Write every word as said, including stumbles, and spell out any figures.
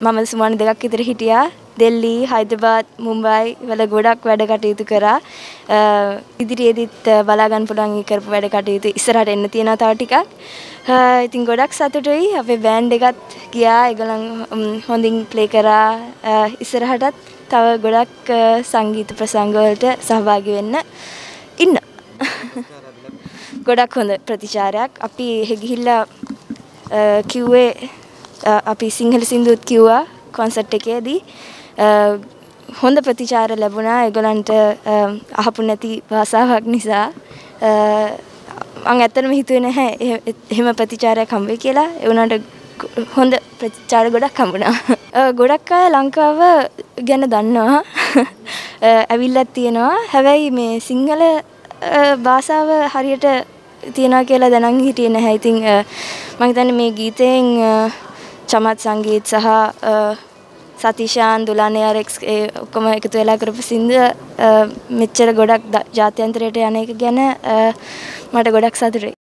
මම සුමාන දෙකක් විතර හිටියා. දෙල්ලි, හයිදරාබාද්, මුම්බයි වල ගොඩක් වැඩ කටයුතු කරා. ඉදිරියේදීත් බලා ගන්න පුළුවන් ඒ කරපු වැඩ කටයුතු ඉස්සරහට එන්න තියෙනවා තව ටිකක්. ඉතින් ගොඩක් සතුටුයි. අපේ බෑන්ඩ් එකත් ගියා. ඒගොල්ලන් හොඳින් ප්ලේ කරා. ඉස්සරහටත් තව ගොඩක් සංගීත ප්‍රසංග වලට සහභාගී වෙන්න ඉන්න. ගොඩක් හොඳ ප්‍රතිචාරයක්. අපි එහෙ ගිහිල්ලා කිව්වේ අපි සිංහල සින්දුවත් කිව්වා කොන්සර්ට් එකේදී. හොඳ ප්‍රතිචාර ලැබුණා. ඒගොල්ලන්ට අහපු නැති භාෂාවක් නිසා මම ඇත්තටම හිතුවේ නැහැ එහෙම ප්‍රතිචාරයක් හම්බ වෙයි කියලා. ඒ වුණාට හොඳ ප්‍රතිචාර ගොඩක් හම්බුණා. ගොඩක් අය ලංකාව ගැන දන්නවා. ඇවිල්ලත් තියෙනවා. හැබැයි මේ සිංහල භාෂාව හරියට තියනවා කියලා දැනන් හිටියේ නැහැ. ඉතින් මම හිතන්නේ මේ ගීතයෙන් චමත් සංගීත් සහ සතිෂාන් දුලානේ ආරඑක්ස් ඒ ඔක්කොම එකතු වෙලා කරපු සින්දුව මෙච්චර ගොඩක් ජාත්‍යන්තරයට යන එක ගැන මට ගොඩක් සතුටුයි.